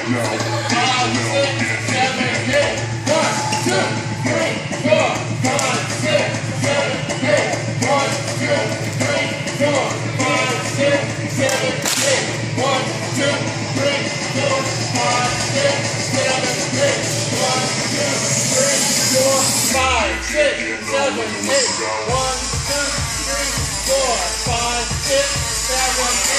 Seven, eight. 1, 2, 3, 4, 5, 6, 7, 8.